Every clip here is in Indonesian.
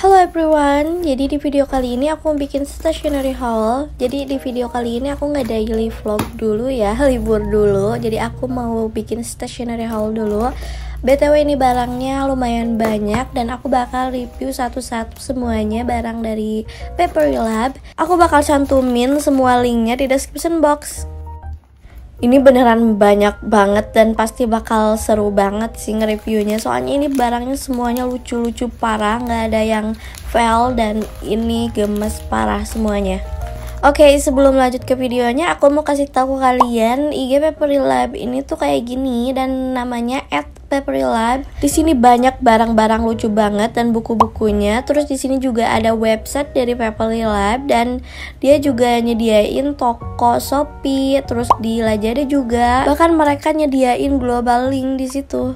Halo everyone, jadi di video kali ini aku bikin stationery haul. Jadi di video kali ini aku nggak daily vlog dulu ya, libur dulu. Jadi aku mau bikin stationery haul dulu. BTW ini barangnya lumayan banyak dan aku bakal review satu-satu semuanya barang dari Papery Lab. Aku bakal cantumin semua linknya di description box. Ini beneran banyak banget dan pasti bakal seru banget sih nge-reviewnya. Soalnya ini barangnya semuanya lucu-lucu parah, nggak ada yang fail dan ini gemes parah semuanya. Oke, sebelum lanjut ke videonya, aku mau kasih tahu kalian IG Papery Lab ini tuh kayak gini dan namanya @paperylab. Di sini banyak barang-barang lucu banget dan buku-bukunya. Terus di sini juga ada website dari Papery Lab dan dia juga nyediain toko Shopee, terus di Lazada juga. Bahkan mereka nyediain global link di situ.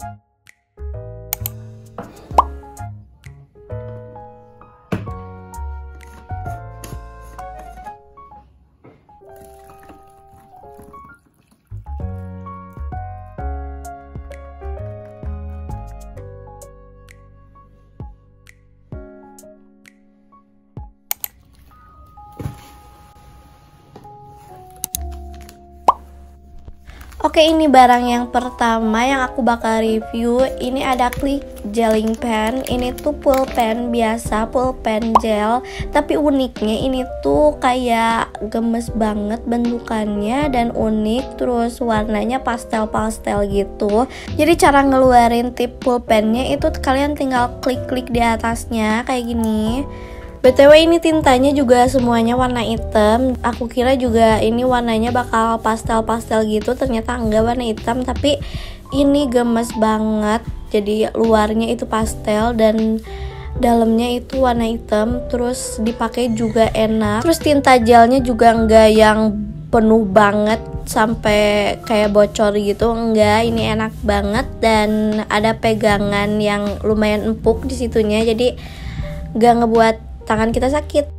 Oke, ini barang yang pertama yang aku bakal review. Ini ada Click Gelling Pen. Ini tuh pulpen biasa, pulpen gel. Tapi uniknya ini tuh kayak gemes banget bentukannya dan unik. Terus warnanya pastel-pastel gitu. Jadi cara ngeluarin tip pulpennya itu kalian tinggal klik-klik di atasnya kayak gini. BTW ini tintanya juga semuanya warna hitam. Aku kira juga ini warnanya bakal pastel-pastel gitu, ternyata enggak warna hitam. Tapi ini gemes banget. Jadi luarnya itu pastel dan dalamnya itu warna hitam. Terus dipakai juga enak. Terus tinta gelnya juga enggak yang penuh banget sampai kayak bocor gitu, enggak. Ini enak banget dan ada pegangan yang lumayan empuk di situnya. Jadi enggak ngebuat tangan kita sakit.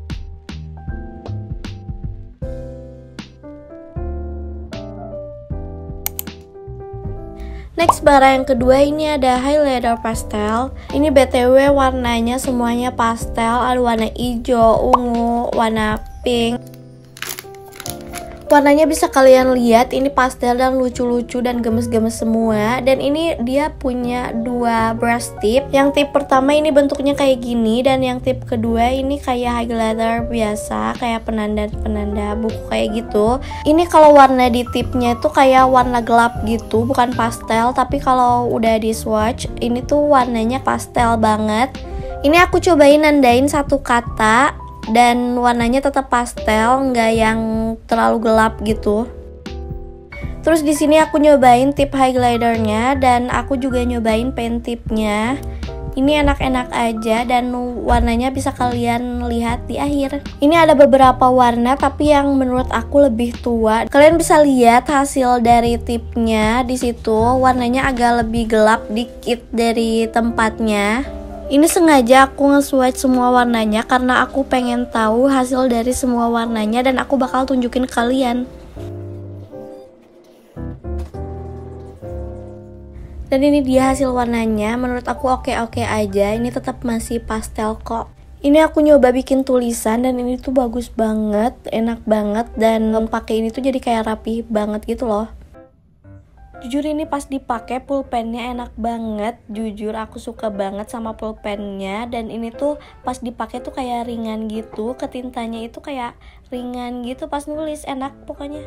Next, barang yang kedua ini ada highlighter pastel. Ini BTW warnanya semuanya pastel, ada warna hijau, ungu, warna pink. Warnanya bisa kalian lihat, ini pastel dan lucu-lucu dan gemes-gemes semua. Dan ini dia punya dua brush tip. Yang tip pertama ini bentuknya kayak gini, dan yang tip kedua ini kayak highlighter biasa, kayak penanda buku kayak gitu. Ini kalau warna di tipnya itu kayak warna gelap gitu, bukan pastel. Tapi kalau udah di swatch, ini tuh warnanya pastel banget. Ini aku cobain nandain satu kata dan warnanya tetap pastel, nggak yang terlalu gelap gitu. Terus di sini aku nyobain tip highlighternya dan aku juga nyobain pen tipnya. Ini enak-enak aja dan warnanya bisa kalian lihat di akhir. Ini ada beberapa warna tapi yang menurut aku lebih tua. Kalian bisa lihat hasil dari tipnya di situ. Warnanya agak lebih gelap dikit dari tempatnya. Ini sengaja aku nge-swatch semua warnanya karena aku pengen tahu hasil dari semua warnanya dan aku bakal tunjukin ke kalian. Dan ini dia hasil warnanya, menurut aku oke-oke aja. Ini tetap masih pastel kok. Ini aku nyoba bikin tulisan dan ini tuh bagus banget, enak banget, dan pakai ini tuh jadi kayak rapi banget gitu loh. Jujur ini pas dipakai pulpennya enak banget. Jujur aku suka banget sama pulpennya. Dan ini tuh pas dipakai tuh kayak ringan gitu. Ketintanya itu kayak ringan gitu pas nulis, enak pokoknya.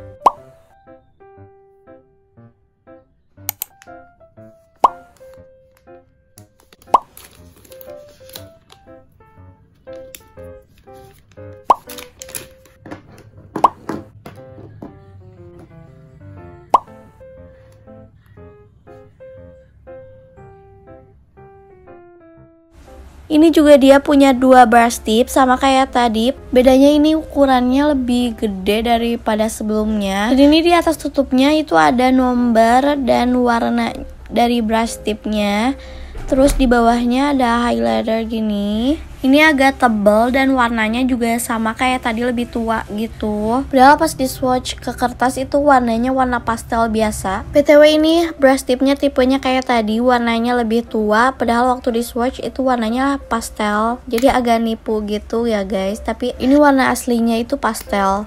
Ini juga dia punya dua brush tip sama kayak tadi. Bedanya ini ukurannya lebih gede daripada sebelumnya. Dan ini di atas tutupnya itu ada nomor dan warna dari brush tipnya. Terus di bawahnya ada highlighter gini. Ini agak tebal dan warnanya juga sama kayak tadi, lebih tua gitu. Padahal pas di swatch ke kertas itu warnanya warna pastel biasa. BTW ini brush tipnya tipenya kayak tadi, warnanya lebih tua. Padahal waktu di swatch itu warnanya pastel. Jadi agak nipu gitu ya guys. Tapi ini warna aslinya itu pastel.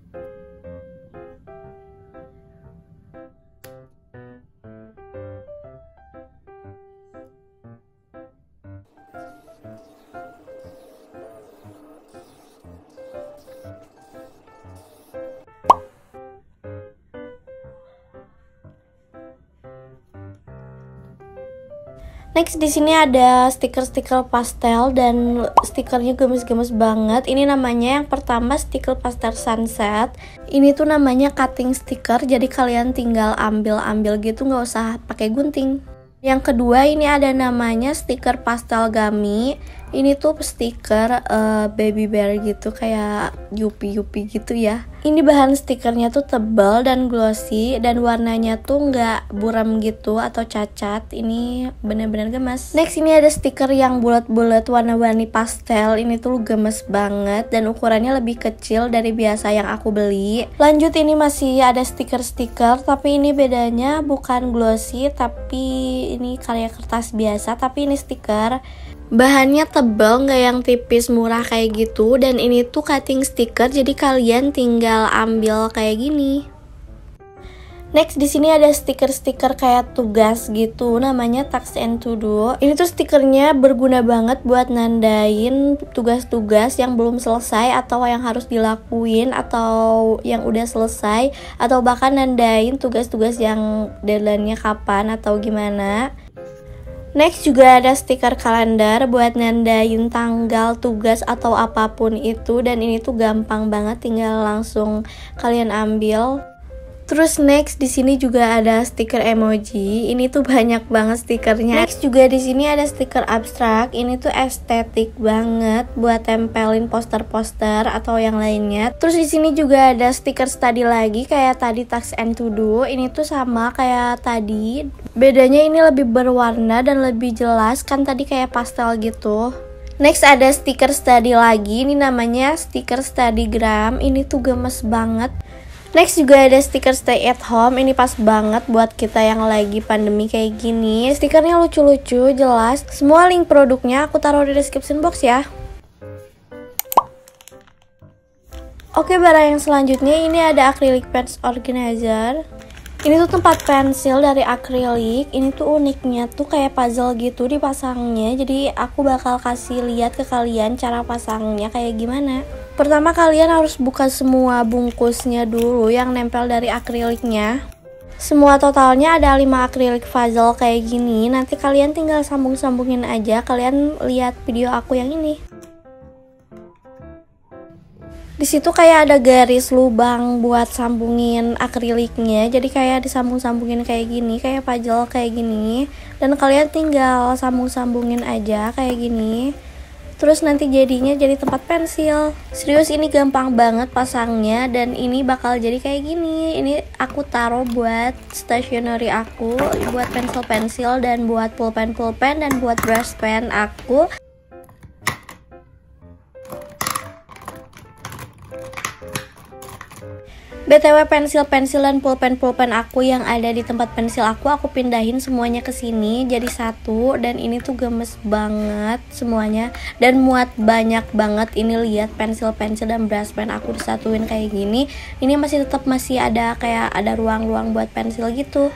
Next di sini ada stiker-stiker pastel dan stikernya gemes-gemes banget. Ini namanya yang pertama stiker pastel sunset. Ini tuh namanya cutting sticker, jadi kalian tinggal ambil-ambil gitu, nggak usah pakai gunting. Yang kedua ini ada namanya stiker pastel gummy. Ini tuh stiker baby bear gitu, kayak yupi-yupi gitu ya. Ini bahan stikernya tuh tebal dan glossy, dan warnanya tuh nggak buram gitu atau cacat. Ini bener-bener gemes. Next ini ada stiker yang bulat-bulat warna-warni pastel. Ini tuh gemes banget dan ukurannya lebih kecil dari biasa yang aku beli. Lanjut ini masih ada stiker-stiker, tapi ini bedanya bukan glossy, tapi ini karya kertas biasa, tapi ini stiker. Bahannya tebal, nggak yang tipis murah kayak gitu. Dan ini tuh cutting sticker, jadi kalian tinggal ambil kayak gini. Next di sini ada stiker-stiker kayak tugas gitu, namanya task and to do. Ini tuh stikernya berguna banget buat nandain tugas-tugas yang belum selesai atau yang harus dilakuin atau yang udah selesai, atau bahkan nandain tugas-tugas yang deadline-nya kapan atau gimana. Next juga ada stiker kalender buat nandain tanggal tugas atau apapun itu, dan ini tuh gampang banget, tinggal langsung kalian ambil. Terus next di sini juga ada stiker emoji. Ini tuh banyak banget stikernya. Next juga di sini ada stiker abstrak. Ini tuh estetik banget buat tempelin poster-poster atau yang lainnya. Terus di sini juga ada stiker study lagi kayak tadi task and to do. Ini tuh sama kayak tadi. Bedanya ini lebih berwarna dan lebih jelas, kan tadi kayak pastel gitu. Next ada stiker study lagi. Ini namanya stiker studygram. Ini tuh gemes banget. Next juga ada stiker stay at home. Ini pas banget buat kita yang lagi pandemi kayak gini. Stikernya lucu-lucu, jelas. Semua link produknya aku taruh di description box ya. Oke, barang yang selanjutnya ini ada acrylic pens organizer. Ini tuh tempat pensil dari akrilik. Ini tuh uniknya tuh kayak puzzle gitu dipasangnya. Jadi aku bakal kasih lihat ke kalian cara pasangnya kayak gimana. Pertama kalian harus buka semua bungkusnya dulu yang nempel dari akriliknya. Semua totalnya ada 5 akrilik puzzle kayak gini. Nanti kalian tinggal sambung-sambungin aja. Kalian lihat video aku yang ini. Di situ kayak ada garis lubang buat sambungin akriliknya. Jadi kayak disambung-sambungin kayak gini, kayak puzzle kayak gini. Dan kalian tinggal sambung-sambungin aja kayak gini. Terus nanti jadinya jadi tempat pensil. Serius ini gampang banget pasangnya, dan ini bakal jadi kayak gini. Ini aku taruh buat stationery aku, buat pensil-pensil, dan buat pulpen-pulpen, dan buat brush pen aku. BTW pensil-pensil dan pulpen-pulpen aku yang ada di tempat pensil aku pindahin semuanya ke sini jadi satu, dan ini tuh gemes banget semuanya dan muat banyak banget. Ini lihat pensil-pensil dan brush pen aku disatuin kayak gini. Ini masih ada kayak ada ruang-ruang buat pensil gitu.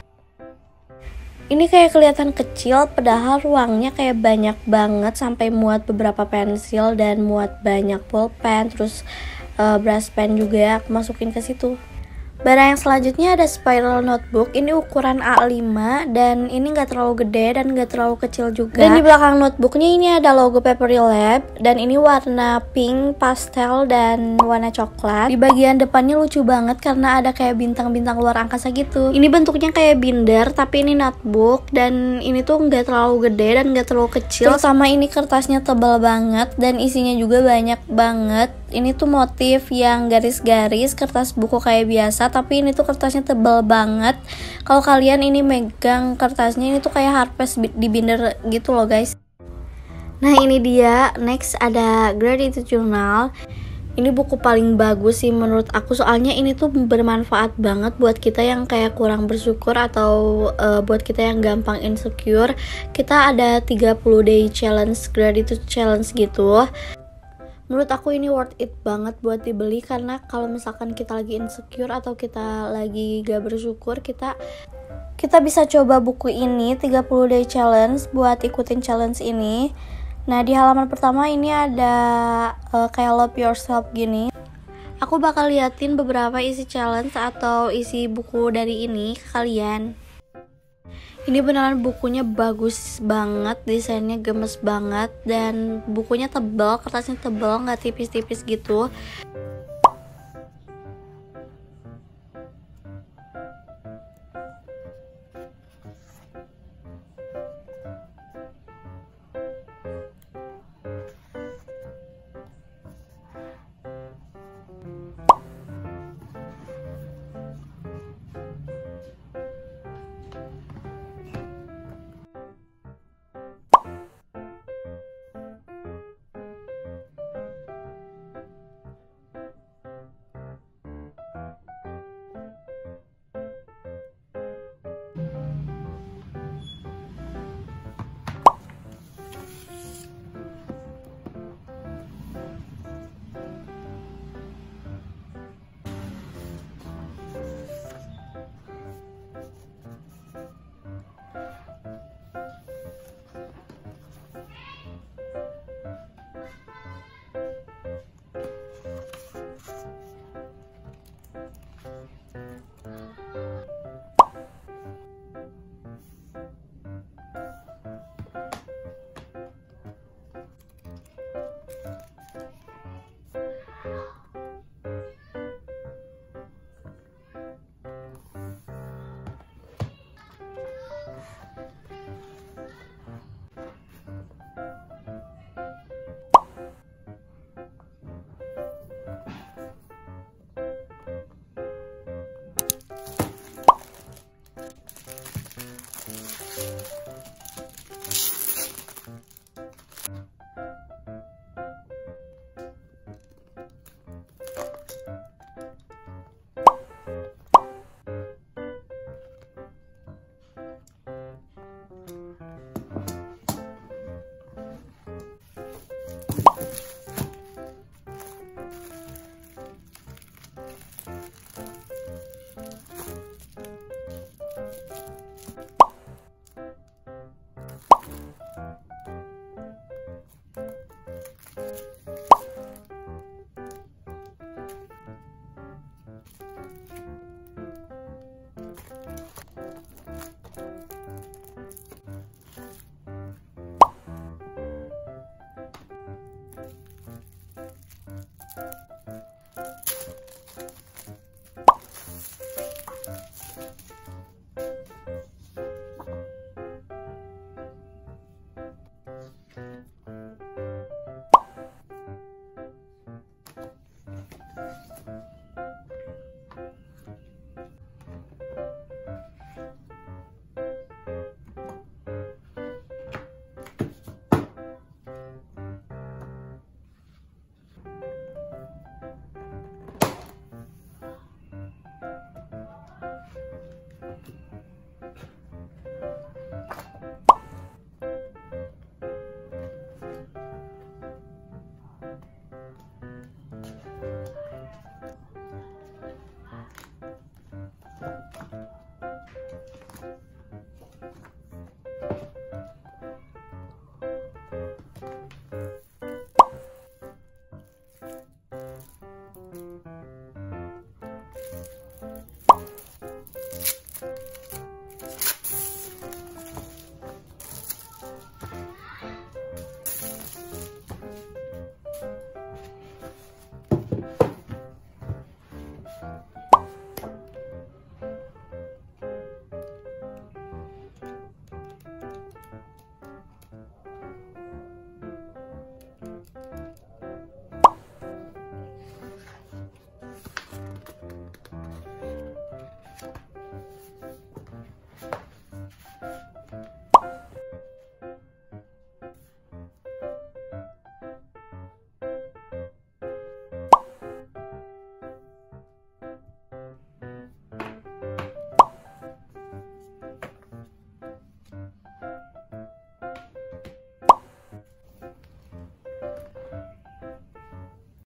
Ini kayak kelihatan kecil, padahal ruangnya kayak banyak banget sampai muat beberapa pensil dan muat banyak pulpen, terus brush pen juga aku masukin ke situ. Barang yang selanjutnya ada spiral notebook. Ini ukuran A5 dan ini nggak terlalu gede dan nggak terlalu kecil juga. Dan di belakang notebooknya ini ada logo Papery Lab, dan ini warna pink, pastel, dan warna coklat. Di bagian depannya lucu banget karena ada kayak bintang-bintang luar angkasa gitu. Ini bentuknya kayak binder, tapi ini notebook, dan ini tuh nggak terlalu gede dan nggak terlalu kecil. Sama ini kertasnya tebal banget dan isinya juga banyak banget. Ini tuh motif yang garis-garis kertas buku kayak biasa, tapi ini tuh kertasnya tebal banget. Kalau kalian ini megang kertasnya, ini tuh kayak hardpass di binder gitu loh guys. Nah ini dia, next ada Gratitude Journal. Ini buku paling bagus sih menurut aku, soalnya ini tuh bermanfaat banget buat kita yang kayak kurang bersyukur atau buat kita yang gampang insecure. Kita ada 30 day challenge, gratitude challenge gitu. Menurut aku ini worth it banget buat dibeli, karena kalau misalkan kita lagi insecure atau kita lagi gak bersyukur, kita bisa coba buku ini 30 day challenge buat ikutin challenge ini. Nah di halaman pertama ini ada kayak love yourself gini. Aku bakal liatin beberapa isi challenge atau isi buku dari ini ke kalian. Ini beneran bukunya bagus banget, desainnya gemes banget, dan bukunya tebal, kertasnya tebal, nggak tipis-tipis gitu.